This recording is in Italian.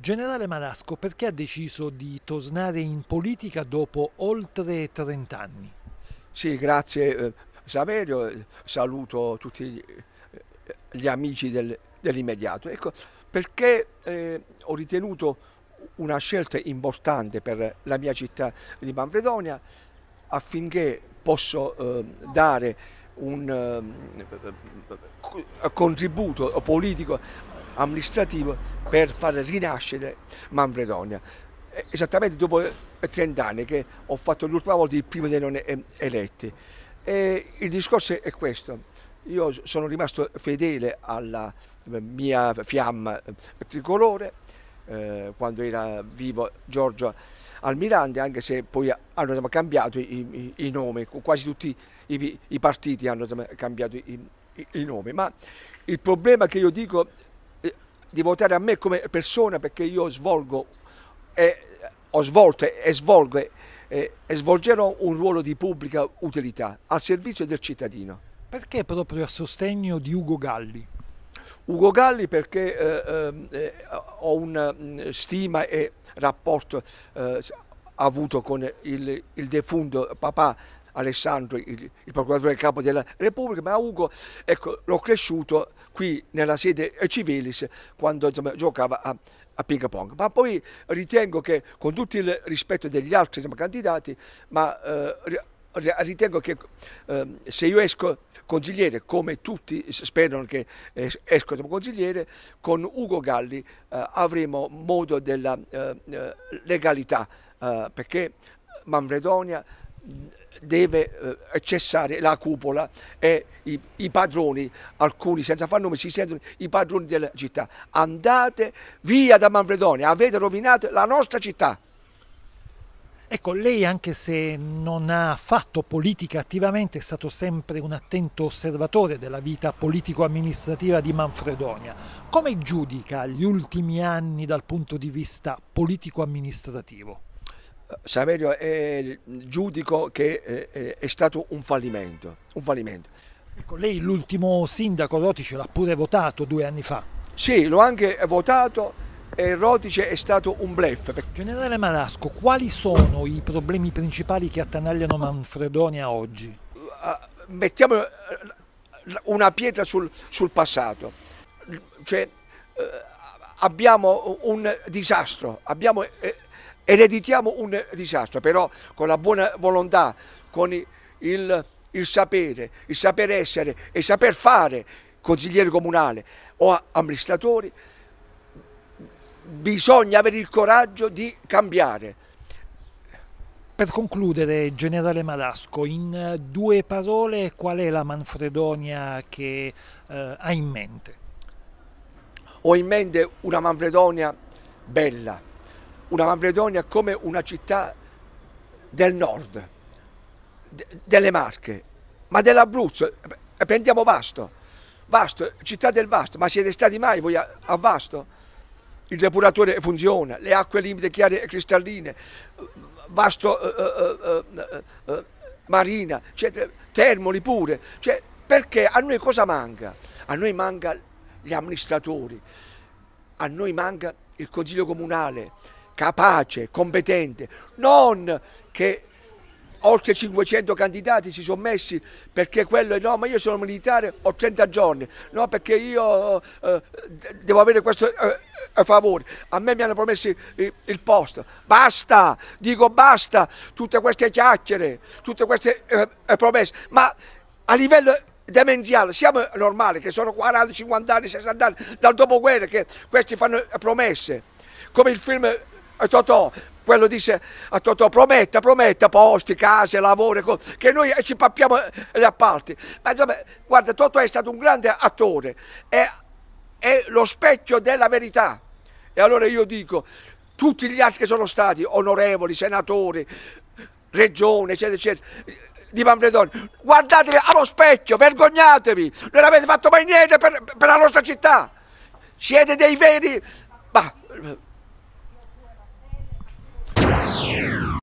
Generale Marasco, perché ha deciso di tornare in politica dopo oltre 30 anni? Sì, grazie Saverio, saluto tutti gli amici dell'immediato. Ecco, perché ho ritenuto una scelta importante per la mia città di Manfredonia affinché posso dare un contributo politico amministrativo per far rinascere Manfredonia. Esattamente dopo 30 anni che ho fatto l'ultima volta il primo dei non eletti. E il discorso è questo: io sono rimasto fedele alla mia fiamma tricolore quando era vivo Giorgio Almirante, anche se poi hanno cambiato i nomi, quasi tutti i partiti hanno cambiato i nomi, ma il problema che io dico di votare a me come persona, perché io svolgo ho svolto e svolgo e svolgerò un ruolo di pubblica utilità al servizio del cittadino. Perché proprio a sostegno di Ugo Galli? Ugo Galli perché ho una stima e rapporto avuto con il defunto papà Alessandro, il procuratore capo della Repubblica, ma Ugo, ecco, l'ho cresciuto qui nella sede Civilis quando giocava a ping pong. Ma poi ritengo che, con tutto il rispetto degli altri candidati, ma ritengo che se io esco consigliere, come tutti sperano che esco come consigliere, con Ugo Galli avremo modo della legalità, perché Manfredonia deve cessare la cupola e i padroni, alcuni senza far nome, si sentono i padroni della città. Andate via da Manfredonia, avete rovinato la nostra città. Ecco, lei, anche se non ha fatto politica attivamente, è stato sempre un attento osservatore della vita politico-amministrativa di Manfredonia. Come giudica gli ultimi anni dal punto di vista politico-amministrativo? Saverio, giudico che è stato un fallimento. Ecco, lei l'ultimo sindaco Rotice l'ha pure votato 2 anni fa. Sì, l'ho anche votato e Rotice è stato un bluff. Generale Marasco, quali sono i problemi principali che attanagliano Manfredonia oggi? Mettiamo una pietra sul passato. Cioè, abbiamo un disastro, ereditiamo un disastro, però con la buona volontà, con il sapere, il saper essere e il saper fare consigliere comunale o amministratori, bisogna avere il coraggio di cambiare. Per concludere, Generale Marasco, in 2 parole, qual è la Manfredonia che ha in mente? Ho in mente una Manfredonia bella, una Manfredonia come una città del nord, delle Marche, ma dell'Abruzzo. Prendiamo Vasto, città del Vasto, ma siete stati mai voi a Vasto? Il depuratore funziona, le acque limpide, chiare e cristalline, Vasto marina, eccetera, Termoli pure. Cioè, perché a noi cosa manca? A noi manca gli amministratori, a noi manca il consiglio comunale capace, competente, non che oltre 500 candidati si sono messi perché quello è no, ma io sono militare, ho 30 giorni, no, perché io devo avere questo favore, a me mi hanno promesso il posto. Basta, dico basta, tutte queste chiacchiere, tutte queste promesse, ma a livello demenziale siamo normali che sono 40, 50 anni, 60 anni dal dopoguerra che questi fanno promesse, come il film Totò. Quello disse a Totò: prometta posti, case, lavoro, che noi ci pappiamo gli appalti. Ma insomma, guarda, Totò è stato un grande attore, è lo specchio della verità. E allora io dico, tutti gli altri che sono stati onorevoli, senatori, regione, eccetera, eccetera, di Manfredonia, guardatevi allo specchio, vergognatevi, non avete fatto mai niente per la nostra città. Siete dei veri... Bah,